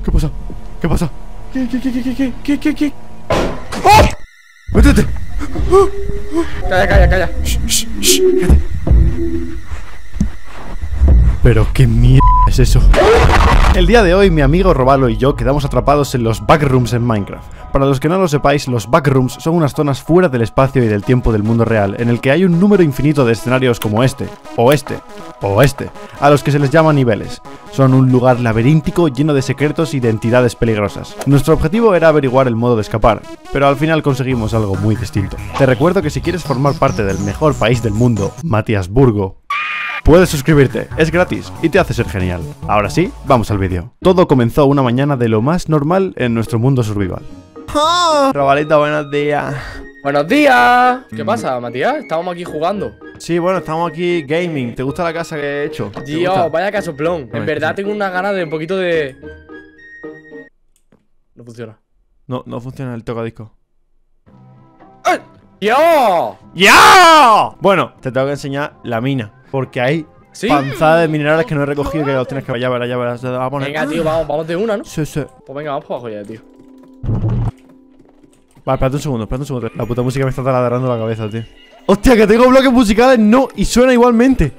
¿Qué pasa? ¿Qué pasa? ¿Qué? ¡Oh! ¡Métete! Calla. Shh, cállate. Pero qué mierda es eso. El día de hoy mi amigo Robalo y yo quedamos atrapados en los backrooms en Minecraft. Para los que no lo sepáis, los backrooms son unas zonas fuera del espacio y del tiempo del mundo real, en el que hay un número infinito de escenarios como este, a los que se les llama niveles. Son un lugar laberíntico lleno de secretos y de entidades peligrosas. Nuestro objetivo era averiguar el modo de escapar, pero al final conseguimos algo muy distinto. Te recuerdo que si quieres formar parte del mejor país del mundo, Matíasburgo, puedes suscribirte, es gratis y te hace ser genial. Ahora sí, vamos al vídeo. Todo comenzó una mañana de lo más normal en nuestro mundo survival. ¡Oh! Robalito, buenos días. ¡Buenos días! ¿Qué pasa, Matías? Estábamos aquí jugando. Sí, bueno, estamos aquí gaming. ¿Te gusta la casa que he hecho? Dios, vaya casoplón. En verdad tengo una gana de un poquito de... No funciona. No funciona el tocadisco. ¡Ay! ¡Dios! ¡Ya! Bueno, te tengo que enseñar la mina, porque hay ¿Sí? panzada de minerales que no he recogido, que los tienes que... Ya verás, te va a poner... Venga, tío, vamos de una, ¿no? Sí. Pues venga, vamos para abajo ya, tío. Vale, espérate un segundo. La puta música me está taladrando la cabeza, tío. ¡Hostia, que tengo bloques musicales! ¡No! Y suena igualmente.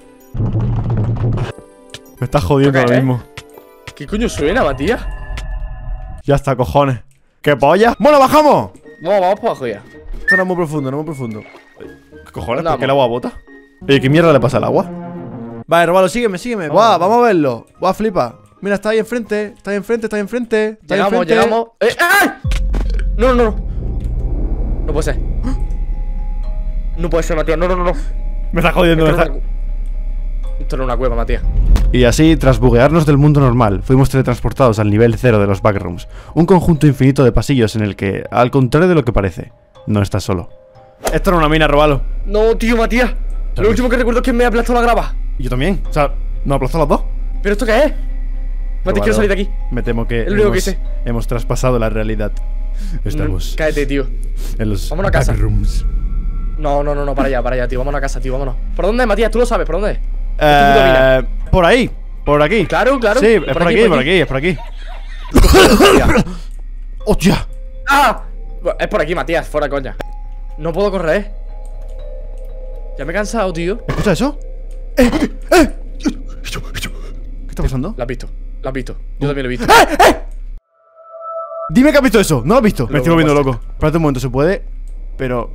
Me estás jodiendo ahora mismo. ¿Qué coño suena, Matías? Ya está, cojones. ¡Qué polla! ¡Bueno, bajamos! Vamos para abajo ya. Esto no es muy profundo. ¿Qué cojones? No, ¿Por qué el agua bota? Oye, ¿qué mierda le pasa al agua? Vale, Robalo, sígueme. Buah, vamos a verlo. Buah, flipa. Mira, está ahí enfrente. Llegamos. ¡Ay! No. No puede ser. No puede ser, Matías. No. Me está jodiendo. Esto no es una cueva, Matías. Y así, tras buguearnos del mundo normal, fuimos teletransportados al nivel 0 de los backrooms, un conjunto infinito de pasillos en el que, al contrario de lo que parece, no estás solo. Esto no es una mina, Robalo. No, tío, Matías. Lo último que recuerdo es que me ha aplastado la grava. Y yo también. O sea, ¿nos aplastó los dos? ¿Pero esto qué es? Matías, quiero salir de aquí. Me temo que Es lo único que sé. hemos traspasado la realidad. Estamos Cállate, tío. en los Vámonos a casa. backrooms. No, para allá, tío. Vámonos a casa, tío, vámonos. ¿Por dónde es, Matías? ¿Tú lo sabes? ¿Por dónde es? Por ahí. Por aquí. Claro. Sí, es por aquí. ¡Hostia! ¡Ah! Es por aquí, Matías, fuera coña. No puedo correr. Ya me he cansado, tío. ¿Escucha eso? ¿Qué está pasando? ¿La has visto? Yo también lo he visto. Dime que has visto eso. ¿No lo has visto? Lo Me estoy volviendo pasa. loco. Espérate un momento, se puede. Pero...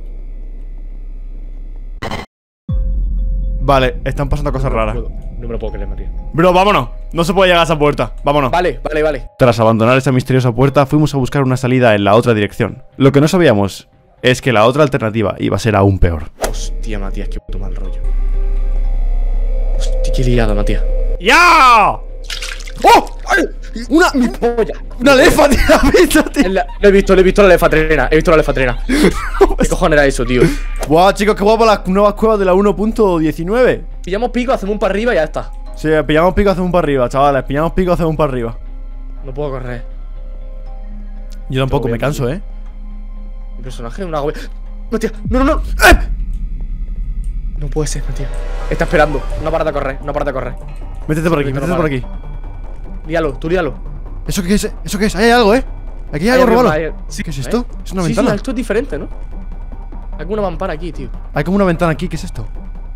Vale, están pasando cosas raras. No me lo puedo creer, Matías. Bro, vámonos. No se puede llegar a esa puerta. Vámonos. Vale. Tras abandonar esa misteriosa puerta, fuimos a buscar una salida en la otra dirección. Lo que no sabíamos es que la otra alternativa iba a ser aún peor. Hostia, Matías, qué puto mal rollo. Hostia, qué liada, Matías. ¡Ya! ¡Oh! ¡Una! ¡Mi polla! ¡Una lefa, tío! ¿La has visto, tío? He visto la lefatrena. ¿Qué cojones era eso, tío? Guau, chicos, qué guapo las nuevas cuevas de la 1.19. Pillamos pico, hacemos un para arriba y ya está. Sí, pillamos pico, hacemos un para arriba, chavales. Pillamos pico, hacemos un para arriba. No puedo correr. Yo tampoco, me canso, ¿eh? Mi personaje es una agobia. Matías, no. No puede ser, Matías. Está esperando. No para de correr. Métete por aquí, Líalo. ¿Eso qué es? ¿Eso qué es? Ahí hay algo, ¿eh? Aquí hay algo, Robalo. Sí, ¿Qué es esto? ¿Es una Sí, ventana? esto es diferente, ¿no? Hay como una mampara aquí, tío. Hay como una ventana aquí, ¿qué es esto?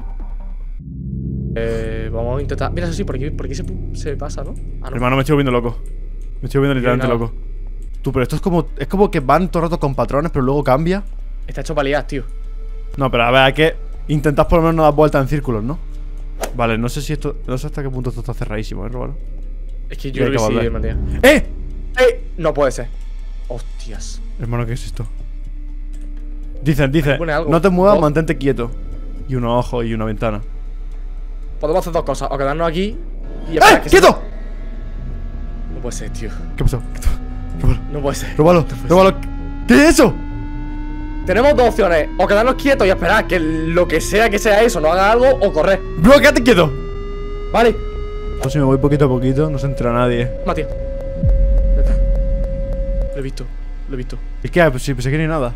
Vamos a intentar. Mira, eso sí, por aquí se pasa, ¿no? Ah, no. Hermano, me estoy volviendo loco. Me estoy volviendo literalmente nada. loco. Tú, pero esto es como que van todo el rato con patrones, pero luego cambia. Está hecho palias, tío. No, pero a ver, hay que intentar por lo menos no dar vueltas en círculos, ¿no? Vale, no sé hasta qué punto esto está cerradísimo, Robalo. Es que Y yo hay creo que que sí, volver. Matías. No puede ser. Hostias. Hermano, ¿qué es esto? Dice, Pone algo. no te muevas, ¿No? mantente quieto. Y unos ojos y una ventana. Podemos hacer dos cosas. O quedarnos aquí y esperar que ¡Quieto! No puede ser, tío. ¿Qué pasó? No puede ser. Robalo. ¿Qué es eso? Tenemos dos opciones. O quedarnos quietos y esperar que lo que sea eso no haga algo, o correr. Bro, quédate quieto. Vale. Pues si me voy poquito a poquito, no se entera nadie. Matías. Ya está. Lo he visto. ¿Y qué? Pues si pensé que ni nada.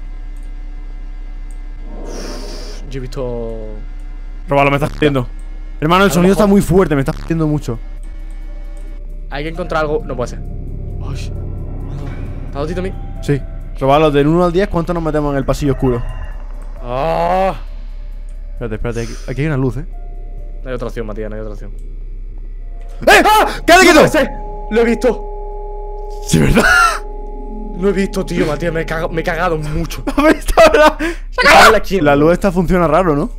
Yo he visto... Robalo, me estás jodiendo. Hermano, el A lo sonido mejor- está muy fuerte, me está jodiendo mucho. Hay que encontrar algo. No puede ser. Ay. ¿Te ha dado a ti también? Sí. Robalo, del 1 al 10, ¿cuánto nos metemos en el pasillo oscuro? ¡Ah! Espérate, espérate. Aquí hay una luz, No hay otra opción, Matías, no hay otra opción. ¡Eh! ¡Quédate quieto! ¡Lo he visto! Sí, ¿verdad? Lo he visto, tío, Matías. Me he cagado mucho. ¿Has visto, verdad? La luz esta funciona raro, ¿no?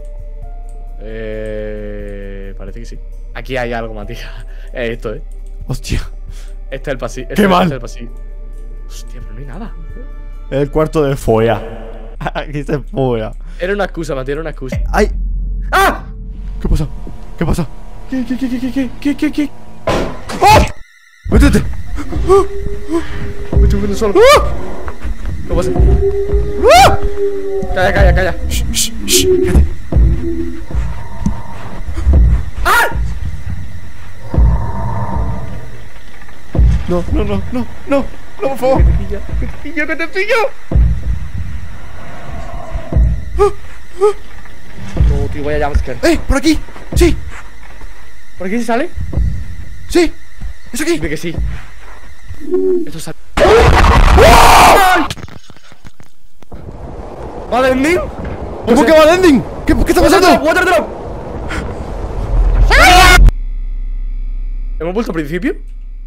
Parece que sí. Aquí hay algo, Matías. Esto, Hostia. Este es el pasillo. ¡Qué mal! Este es el pasillo. Hostia, pero no hay nada. Es el cuarto de Foya. Aquí se Foya. Era una excusa, Matías, era una excusa. ¡Ay! ¡Ah! ¿Qué pasa? ¿Qué pasa? ¿Qué? ¡Oh! ¡Métete! Me estoy viendo solo. ¿Qué pasa? Calla. Shh, cállate. No, por favor. ¡Que te pillo! No, tío, vaya jumpscare. Por aquí. Sí, ¿Por aquí se sale? sí. Es aquí. Dime que sí. Esto sale. ¿Vale, ending? ¿Cómo que va el ending? ¿Qué está pasando? ¡Water drop! ¿Hemos vuelto al principio?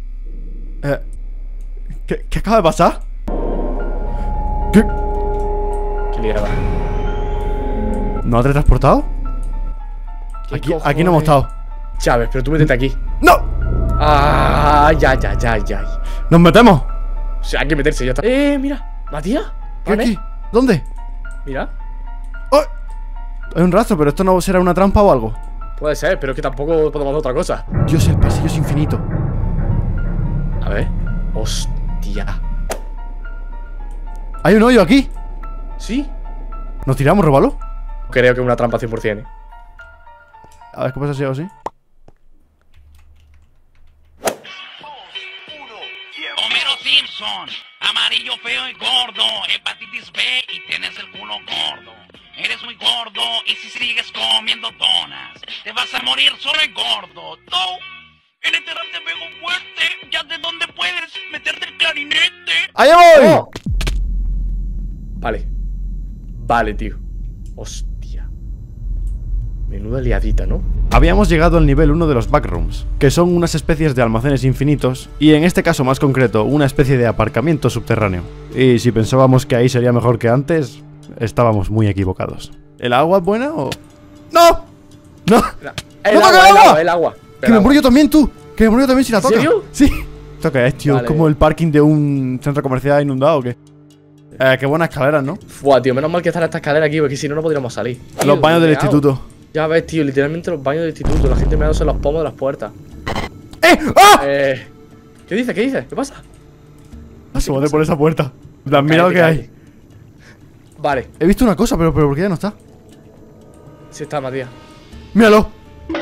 ¿Qué acaba de pasar? ¿Qué? Qué liada. ¿No ha teletransportado? Aquí no hemos estado. Chávez, pero tú métete aquí. ¡No! ¡Ah! Ya. ¡Nos metemos! O sea, hay que meterse, ya está. Mira. ¿Matías? ¿Qué aquí? ¿Dónde? Mira. ¡Oh! Hay un rastro, pero esto no será una trampa o algo. Puede ser, pero es que tampoco podemos hacer otra cosa. Dios, el pasillo es infinito. A ver. Hostia. Hay un hoyo aquí. ¿Sí? ¿Nos tiramos, Róbalo? Creo que es una trampa 100%. A ver qué pasa si hago así. Homero Simpson, amarillo, feo y gordo, hepatitis B y tienes el culo gordo. Eres muy gordo y si sigues comiendo donas, te vas a morir solo y gordo. No, en este rap te pego fuerte, ya de dónde puedes meterte el clarinete. ¡Allá voy! ¡Oh! Vale, tío. Hostia. Menuda liadita, ¿no? Habíamos llegado al nivel 1 de los backrooms, que son unas especies de almacenes infinitos, y en este caso más concreto, una especie de aparcamiento subterráneo. Y si pensábamos que ahí sería mejor que antes, estábamos muy equivocados. ¿El agua es buena o...? ¡No! ¡No! El agua. ¡Que me muero yo también, tú! ¡Que me muero yo también si la toca! ¿En serio? Sí. ¿Esto qué es, tío? Vale. ¿Como el parking de un centro comercial inundado o qué? Qué buenas escaleras, ¿no? Fua, tío, menos mal que está esta escalera aquí, porque si no, no podríamos salir. Tío, Los baños del meao. instituto. Ya ves, tío, literalmente los baños del instituto. La gente meándose en los pomos de las puertas. ¡Ah! ¿Qué dices? ¿Qué pasa? Asómate por esa puerta. Mira lo que hay. Vale, He visto una cosa, pero ¿por qué ya no está? sí está, Matías. ¡Míralo!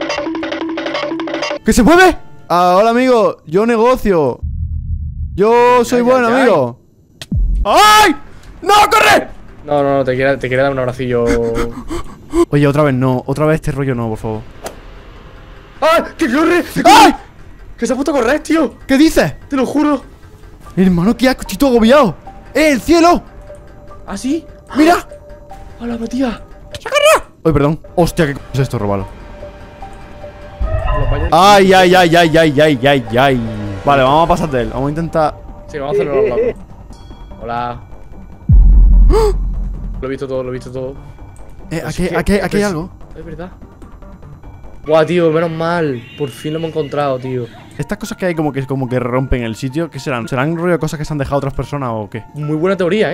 ¿Que se mueve? Ah, hola, amigo. Yo negocio. Yo soy bueno, ay. amigo. ¡Ay! ¡No, corre! No, te quiere dar un abracillo. Oye, otra vez no. Otra vez este rollo no, por favor. ¡Ah! ¡Que corre! ¡Ay! ¡Que se ha puesto a correr, tío! ¿Qué dices? ¡Te lo juro! Hermano, qué asco, estoy todo agobiado. ¡El cielo! ¿Ah, sí? ¡Mira! ¡Hola, Matías! Ay, perdón. Hostia, ¿qué es esto, Róbalo? Los baños- Ay. Vale, vamos a pasar de él. Vamos a intentar. Sí, vamos a hacerlo los locos. Hola. Lo he visto todo. Aquí hay algo. Es verdad. Buah, tío, menos mal. Por fin lo hemos encontrado, tío. Estas cosas que hay como que rompen el sitio, ¿qué serán? ¿Serán rollo de cosas que se han dejado otras personas o qué? Muy buena teoría,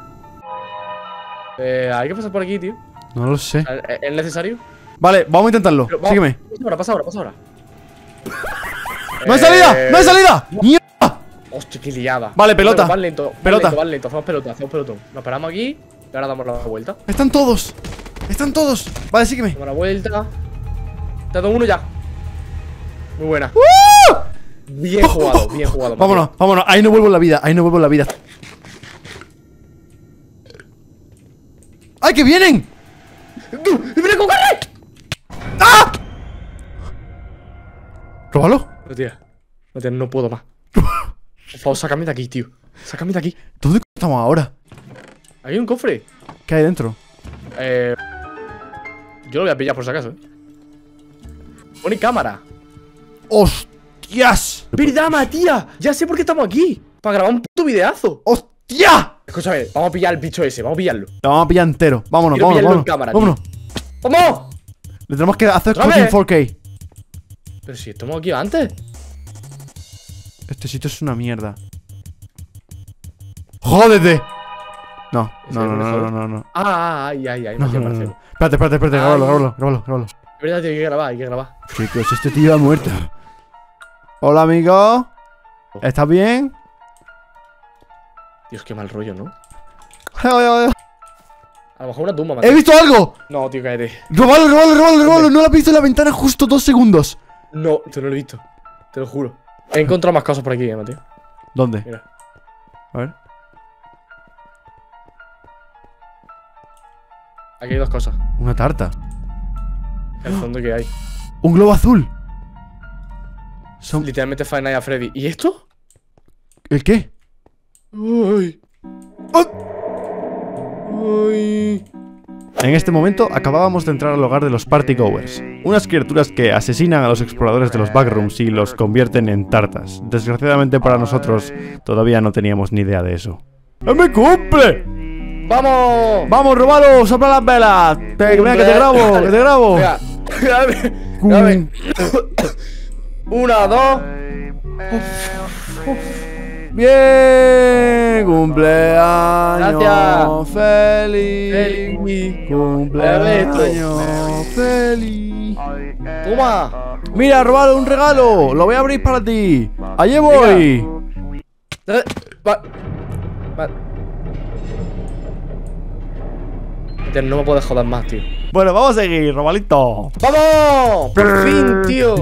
hay que pasar por aquí, tío. No lo sé. ¿Es necesario? Vale, vamos a intentarlo. Pero, vamos, Sígueme. Pasa ahora. ¡No hay salida! ¡No hay salida! ¡Mierda! Hostia, qué liada. Vale, pelota. Van lento. Pelota. Hacemos pelotón. Nos paramos aquí y ahora damos la vuelta. ¡Están todos! Vale, sígueme. Damos la vuelta. Te doy uno ya. Muy buena. Bien jugado, Matías. Vámonos. Ahí no vuelvo en la vida. ¡Ay, que vienen! ¡Mira cómo corre! ¡Ah! ¿Róbalo? Matías, no puedo más. Por favor, sácame de aquí, tío. Sácame de aquí. ¿Dónde estamos ahora? Hay un cofre. ¿Qué hay dentro? Yo lo voy a pillar por si acaso, Pone cámara. ¡Hostias! ¡Verdad, Matías! Ya sé por qué estamos aquí. Para grabar un puto videazo. ¡Hostia! Escúchame, vamos a pillar el bicho ese. Vamos a pillarlo. Lo vamos a pillar entero. Vámonos, Quiero vámonos, pillarlo vámonos. en cámara, Vámonos. ¡Vamos! Le tenemos que hacer ¿Otra cosas en vez? 4K. Pero si estamos aquí antes. Este sitio es una mierda. ¡Jódete! No, ¿En no, serio, no, mejor? no. Ay, No, Matías, no, parece. no. Espérate, Ay. grábalo. Es verdad, tío, hay que grabar, hay que grabar. Chicos, este tío ha muerto. Hola, amigo. ¿Estás bien? Dios, qué mal rollo, ¿no? He A lo mejor una tumba, Matías. visto algo. No, tío, cállate. ¡Róbalo! No lo has visto en la ventana justo 2 segundos. No, te lo he visto. Te lo juro. He encontrado más cosas por aquí, Matías. ¿Dónde? Mira. A ver. Aquí hay dos cosas. Una tarta. El fondo que hay. Un globo azul. Son... Literalmente Five Nights at Freddy. ¿Y esto? ¿El qué? Uy. Uy. En este momento acabábamos de entrar al hogar de los Partygoers, unas criaturas que asesinan a los exploradores de los backrooms y los convierten en tartas. Desgraciadamente para nosotros todavía no teníamos ni idea de eso. ¡Es mi cumple! ¡Vamos! ¡Vamos, Robalo! ¡Sopla las velas! Mira, que te grabo, que te grabo. Venga, grave. Una, dos. ¡Bien! ¡Cumpleaños! Gracias. ¡Feliz! Feliz. ¡Cumpleaños! ¡Feliz! Toma. Mira, Robalo, un regalo. Lo voy a abrir para ti. Allí voy. No me puedes joder más, tío. Bueno, vamos a seguir, Robalito. ¡Vamos! ¡Por fin, tío!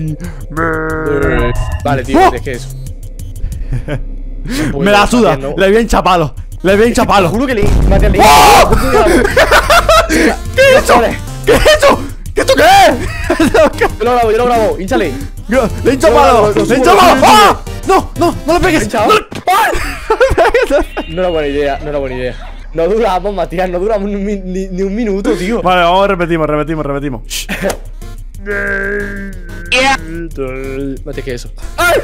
Vale, tío, es que eso. Me la suda. No. Le voy a hinchapalo. Le voy a hinchapalo. Juro que le Matías, le ¡Oh! ¿Qué es eso? ¿Qué es eso? ¿Qué esto qué es? Yo lo grabo, hinchale. Le he hinchapalo. Le he hinchapalo. ¡Ah! No le pegues. Hinchado. No le- No era buena idea, no era buena idea. No duramos, Matías, no duramos ni un minuto, tío. Vale, vamos, repetimos. Shh. Matías, ¿qué es eso? ¡Ay!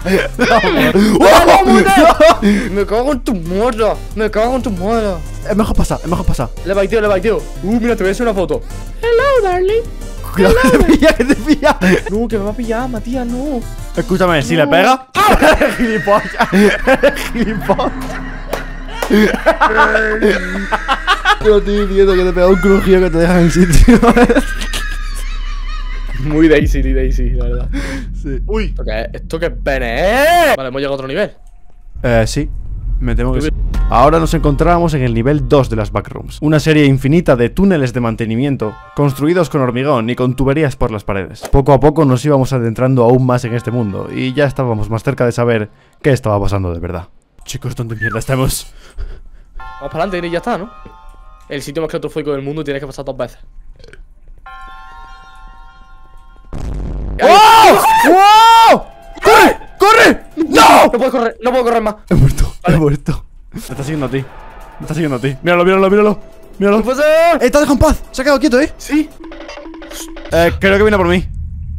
Me cago en tu muerda. Me cago en tu muerda. Es mejor pasar. Le baiteo. Mira, te voy a hacer una foto. Hello, darling. Cuidado, que te pilla. No, que me va a pillar, Matías, no. Escúchame, si le pega. Gilipollas. Yo estoy diciendo que te pega un crujido que te deja en el sitio. Muy Daisy, la verdad. Sí. Uy. ¿Esto qué es pene? Vale, hemos llegado a otro nivel. Sí. Me temo que sí. Ahora nos encontrábamos en el nivel 2 de las backrooms, una serie infinita de túneles de mantenimiento construidos con hormigón y con tuberías por las paredes. Poco a poco nos íbamos adentrando aún más en este mundo y ya estábamos más cerca de saber qué estaba pasando de verdad. Chicos, ¿dónde mierda estamos? Vamos para adelante y ya está, ¿no? El sitio más claustrofóbico del mundo tienes que pasar 2 veces. ¡Oh! ¡Oh! ¡Corre! ¡No! No puedo correr más. He muerto. Me está siguiendo a ti. Míralo. ¿Qué pasa? Te dejo en paz. Se ha quedado quieto, ¿eh? Sí. Creo que viene por mí.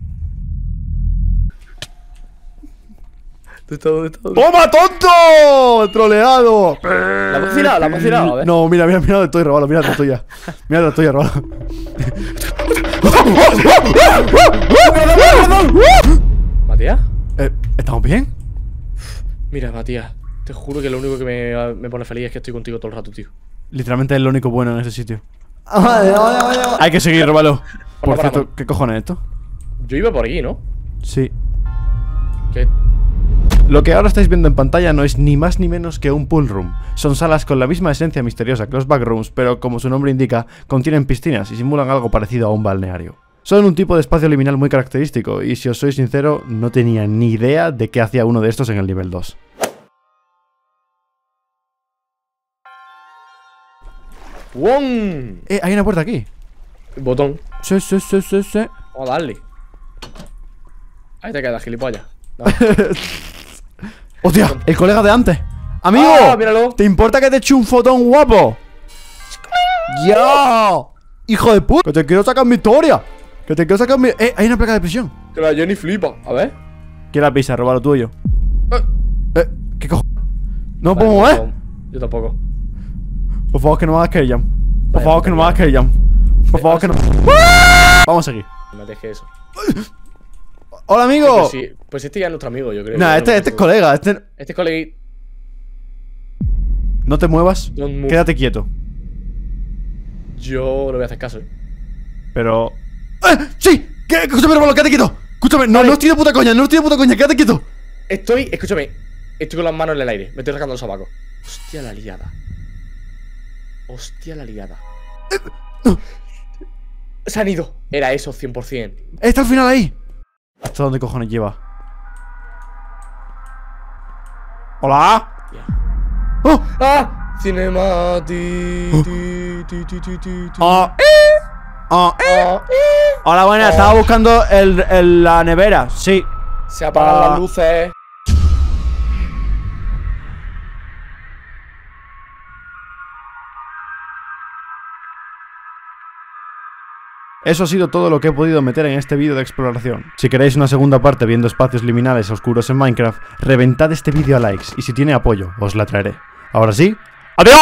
¿Dónde está? ¡Toma, tonto! ¡Troleado! La hemos tirado, a ver. No, mira dónde estoy, Robalo. Mira dónde estoy ya. Robalo. ¿Matías? ¿Estamos bien? Mira, Matías, te juro que lo único que me pone feliz es que estoy contigo todo el rato, tío. Literalmente es lo único bueno en ese sitio. Hay que seguir, Robalo. Por cierto, ¿qué cojones es esto? Yo iba por aquí, ¿no? Sí. ¿Qué? Lo que ahora estáis viendo en pantalla no es ni más ni menos que un pool room. Son salas con la misma esencia misteriosa que los backrooms, pero como su nombre indica, contienen piscinas y simulan algo parecido a un balneario. Son un tipo de espacio liminal muy característico, y si os soy sincero, no tenía ni idea de qué hacía uno de estos en el nivel 2. ¡Wong! Hay una puerta aquí. Botón. Sí. Vamos a darle. Ahí te quedas, gilipollas. No. ¡Hostia! El colega de antes. ¡Amigo! ¡Ah, míralo! ¿Te importa que te eche un fotón guapo? ¡Ya! ¡Hijo de puta! ¡Que te quiero sacar mi historia! ¡Que te quiero sacar mi... hay una placa de prisión! Que la Jenny flipa. A ver. ¿Quién la pisa? Roba lo tuyo. ¿Qué cojones? No Vale, puedo mover. Yo tampoco. Por favor, que no me hagas carry jump. Por Vale, favor, que no me hagas carry jump. Por favor, que no... Vamos a seguir. No me dejes eso. ¡Hola, amigo! Pues, sí, pues este ya es nuestro amigo, yo creo. Nah, este es colega. Este colega. No te muevas. Don't move. Quédate quieto. Yo no voy a hacer caso, Pero... ¡Sí! Escúchame, hermano, quédate quieto. Escúchame, no, Vale. no estoy de puta coña, no estoy de puta coña, quédate quieto. Escúchame. Estoy con las manos en el aire. Me estoy rascando los sobacos. Hostia la liada. Se han ido. Era eso, 100%. Está al final ahí. ¿Hasta dónde cojones lleva? ¿Hola? ¡Oh! ¡Ah! Cinemati. ¡Oh! ¡Oh! Ah, Hola, buenas, estaba buscando la nevera, sí. se apagan las luces. Eso ha sido todo lo que he podido meter en este vídeo de exploración. Si queréis una segunda parte viendo espacios liminales oscuros en Minecraft, reventad este vídeo a likes y si tiene apoyo, os la traeré. Ahora sí, ¡adiós!